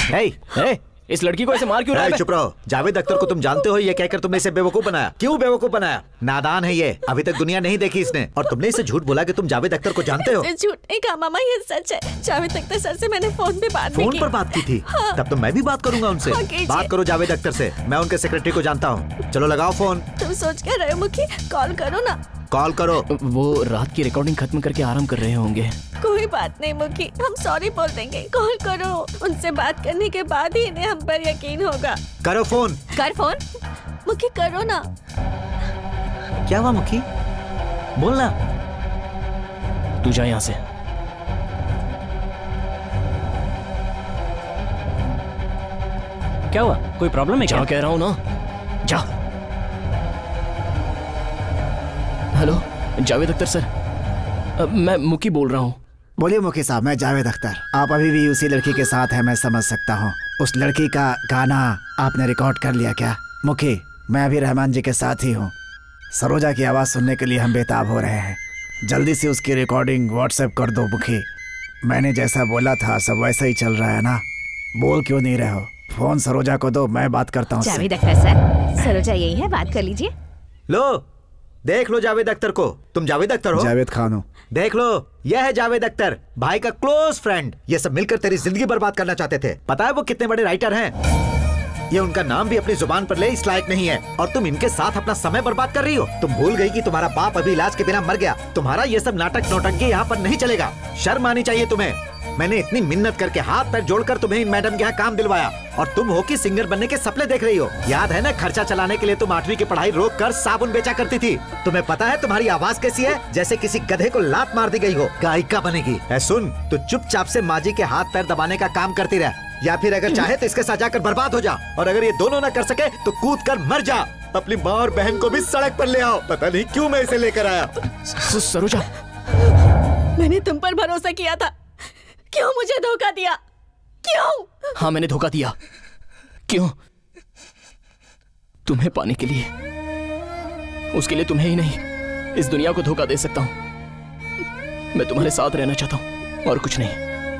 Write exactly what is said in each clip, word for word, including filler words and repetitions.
hey, hey, इस लड़की को ऐसे मार क्यों रहा है? चुप रहो। जावेद अख्तर को तुम जानते हो, ये कहकर तुमने इसे बेवकूफ बनाया। क्यों बेवकूफ बनाया? नादान है ये, अभी तक दुनिया नहीं देखी इसने। और तुमने इसे झूठ बोला कि तुम जावेद अख्तर को जानते हो। झूठ नहीं कहा मामा, ये सच है। जावेद अख्तर सर से मैंने फोन पे बात फोन पर बात की थी? हाँ। तब तो मैं भी बात करूंगा उनसे। हाँ, बात करो जावेद अख्तर से, मैं उनके सेक्रेटरी को जानता हूँ। चलो लगाओ फोन। तुम सोच क्या रहे हो मुखी? कॉल करो ना। कॉल करो। वो रात की रिकॉर्डिंग खत्म करके आराम कर रहे होंगे। कोई बात नहीं मुखी, हम सॉरी बोल देंगे। कॉल करो, उनसे बात करने के बाद ही इन्हें हम पर यकीन होगा। करो फोन। कर फोन मुखी, करो ना। क्या हुआ मुखी? बोलना। तू जा यहाँ से। क्या हुआ? कोई प्रॉब्लम है क्या? जा कह रहा हूँ ना, जा। हेलो जावेद अख्तर सर, अब मैं मुकी बोल रहा हूँ। बोलिए मुकी साहब, मैं जावेद अख्तर। आप अभी भी उसी लड़की के साथ हैं, मैं समझ सकता हूँ। उस लड़की का गाना आपने रिकॉर्ड कर लिया क्या? मुकी, मैं अभी रहमान जी के साथ ही हूँ। सरोजा की आवाज़ सुनने के लिए हम बेताब हो रहे हैं। जल्दी से उसकी रिकॉर्डिंग व्हाट्सएप कर दो मुखी। मैंने जैसा बोला था सब वैसा ही चल रहा है ना? बोल क्यों नहीं रहे हो? फोन सरोजा को दो, मैं बात करता हूँ। जावेद अख्तर सर, सरोजा यही है, बात कर लीजिए। लो देख लो जावेद अख्तर को। तुम जावेद अख्तर हो? जावेद खान हूँ। देख लो, यह है जावेद अख्तर, भाई का क्लोज फ्रेंड। ये सब मिलकर तेरी जिंदगी बर्बाद करना चाहते थे। पता है वो कितने बड़े राइटर हैं? ये उनका नाम भी अपनी जुबान पर ले इस लायक नहीं है, और तुम इनके साथ अपना समय बर्बाद कर रही हो। तुम भूल गई कि तुम्हारा बाप अभी इलाज के बिना मर गया। तुम्हारा ये सब नाटक नौटंकी यहाँ पर नहीं चलेगा। शर्म आनी चाहिए तुम्हें। मैंने इतनी मिन्नत करके हाथ पैर जोड़कर तुम्हें इन मैडम के यहाँ काम दिलवाया, और तुम हो कि सिंगर बनने के सपने देख रही हो। याद है ना, खर्चा चलाने के लिए तुम आठवीं की पढ़ाई रोक कर साबुन बेचा करती थी। तुम्हें पता है तुम्हारी आवाज कैसी है? जैसे किसी गधे को लात मार दी गई हो। गायिका बनेगी। ऐ सुन, तो चुपचाप से माँ जी के हाथ पैर दबाने का काम करती रह, या फिर अगर चाहे तो इसके साथ जाकर बर्बाद हो जा। और अगर ये दोनों न कर सके तो कूद कर मर जा। अपनी माँ और बहन को भी सड़क पर ले आओ। पता नहीं क्यों मैं इसे लेकर आया। सरोजा, मैंने तुम पर भरोसा किया था, क्यों मुझे धोखा दिया? क्यों? हाँ मैंने धोखा दिया। क्यों? तुम्हें पाने के लिए। उसके लिए तुम्हें ही नहीं, इस दुनिया को धोखा दे सकता हूं। मैं तुम्हारे साथ रहना चाहता हूं और कुछ नहीं।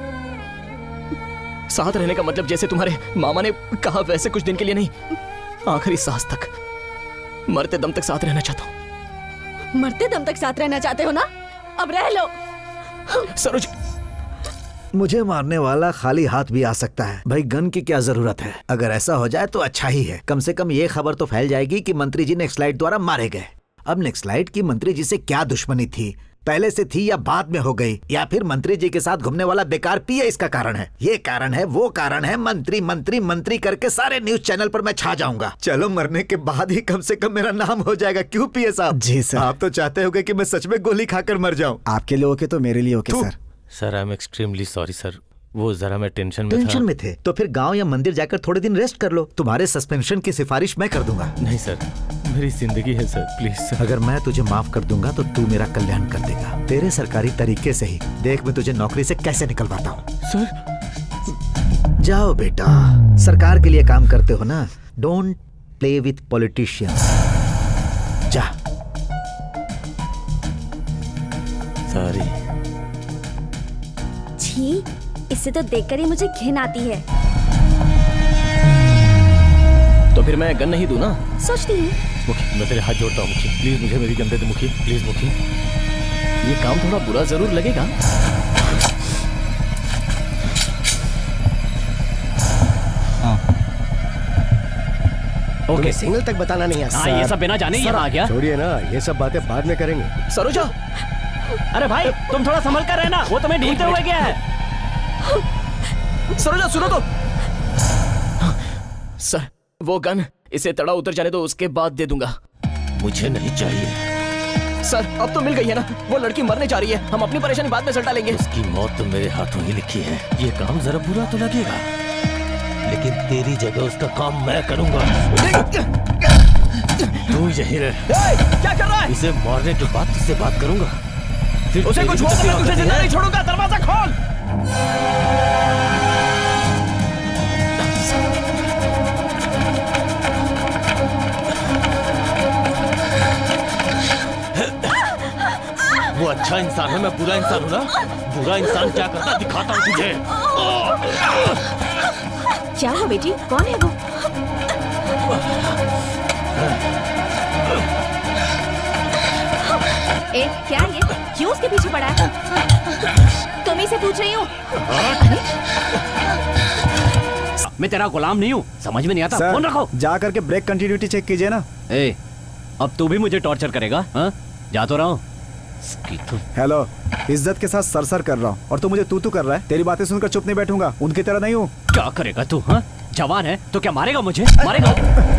साथ रहने का मतलब जैसे तुम्हारे मामा ने कहा वैसे कुछ दिन के लिए नहीं, आखिरी सांस तक, मरते दम तक साथ रहना चाहता हूं। मरते दम तक साथ रहना चाहते हो ना? अब रह लो। सरोज, मुझे मारने वाला खाली हाथ भी आ सकता है भाई, गन की क्या जरूरत है? अगर ऐसा हो जाए तो अच्छा ही है। कम से कम ये खबर तो फैल जाएगी कि मंत्री जी नेक्सलाइट द्वारा मारे गए। अब नेक्सलाइट की मंत्री जी से क्या दुश्मनी थी? पहले से थी या बाद में हो गई? या फिर मंत्री जी के साथ घूमने वाला बेकार पिए इसका कारण है? ये कारण है, वो कारण है। मंत्री मंत्री मंत्री करके सारे न्यूज चैनल पर मैं छा जाऊंगा। चलो मरने के बाद ही कम से कम मेरा नाम हो जाएगा। क्यों पिए साहब? जी सर। आप तो चाहते होगे कि मैं सच में गोली खाकर मर जाऊं। आपके लिए ओके तो मेरे लिए okay sir. Sir I am extremely sorry sir, वो जरा मैं टेंशन में टेंशन था। में थे तो फिर गांव या मंदिर जाकर थोड़े दिन रेस्ट कर लो। तुम्हारे सस्पेंशन की सिफारिश मैं कर दूंगा। नहीं सर, मेरी जिंदगी है सर, प्लीज सर। अगर मैं तुझे माफ कर दूंगा तो तू मेरा कल्याण कर देगा, तेरे सरकारी तरीके से ही। देख मैं तुझे नौकरी से कैसे निकलवाता हूँ। सर जाओ बेटा, सरकार के लिए काम करते हो ना। Don't play with politicians. जा। सॉरी। छी, इससे तो देखकर ही मुझे घिन आती है। तो फिर मैं गन नहीं दूं ना? सोचती हूँ। मुखी, मैं तेरे हाथ जोड़ता हूँ मुखी, प्लीज मुझे मेरी गन दे दे मुखी, प्लीज मुखी। ये काम थोड़ा बुरा जरूर लगेगा। हाँ। ओके, सिंगल तक बताना नहीं है। हाँ, ये सब बिना जाने ही यहाँ आ गया। छोड़िए ना, ये सब बातें बाद में करेंगे। सरोजा, अरे भाई तुम थोड़ा संभल कर रहना, वो तुम्हें ढूंढते हुए गया है। सरोजा सुनो तो। सर वो गन, इसे तड़ा उतर जाने दो, उसके बाद दे दूंगा। मुझे नहीं चाहिए सर। अब तो मिल गई है ना, वो लड़की मरने जा रही है, हम अपनी परेशानी बाद में सल्टा लेंगे। उसकी मौत तो मेरे हाथों ही लिखी है। ये काम जरा बुरा तो लगेगा, लेकिन तेरी जगह उसका काम मैं करूंगा। तू यहीं रह। क्या कर रहा है? इसे मारने के बाद तुझसे बात करूंगा। उसे कुछ हुआ तो मैं तुझे जिंदा नहीं छोड़ूंगा। दरवाजा खोल। वो अच्छा इंसान है, मैं बुरा इंसान हूँ ना? बुरा इंसान क्या करता दिखाता हूँ तुझे। क्या हुआ बेटी, कौन है वो? ए, क्या ये? क्यों उसके पीछे पड़ा है? तुम ही से पूछ रही हूँ। मैं तेरा गुलाम नहीं हूँ, समझ में नहीं आता। फोन रखो। जा करके ब्रेक कंटिन्यूटी चेक कीजिए ना। ए, अब तू भी मुझे टॉर्चर करेगा? हाँ, जा तो रहा हूँ। हेलो, इज्जत के साथ सर सर कर रहा हूँ और तू मुझे तू तू कर रहा है। तेरी बातें सुनकर चुप नहीं बैठूंगा, उनकी तरह नहीं हूँ। क्या करेगा तू? हाँ, जवान है तो क्या मारेगा मुझे? मारेगा?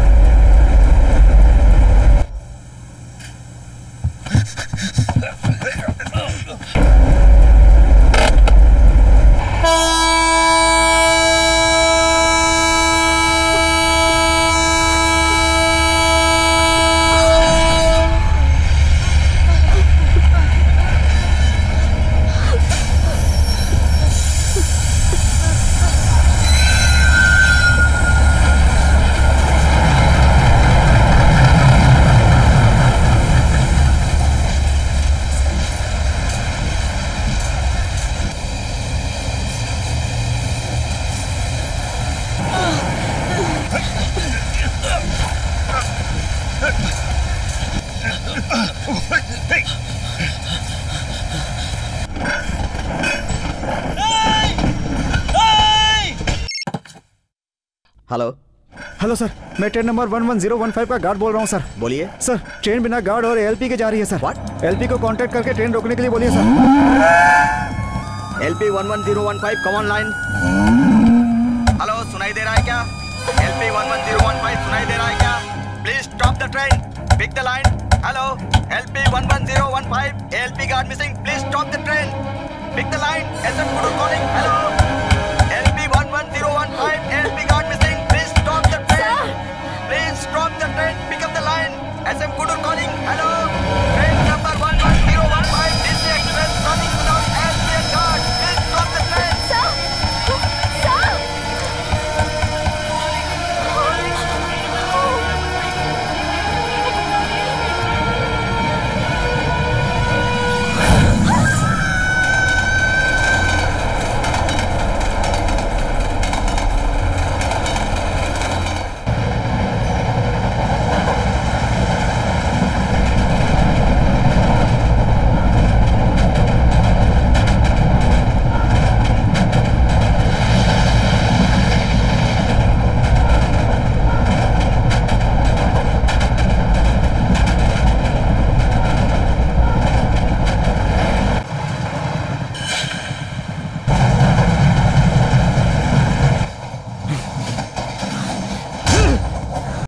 हेलो हेलो सर, मैं train number one one zero one five का गार्ड बोल रहा हूँ सर। बोलिए सर, ट्रेन बिना गार्ड और एलपी के जा रही है सर। व्हाट? एलपी को कांटेक्ट करके ट्रेन रोकने के लिए बोलिए sir. LP one one zero one five, come on line. Hello, सुनाई दे रहा है क्या? LP one one zero one five सुनाई दे रहा है क्या? Please stop the train, pick the line. Hello, LP one one zero one five, LP guard missing, please stop the train, pick the line, SF calling. Hello.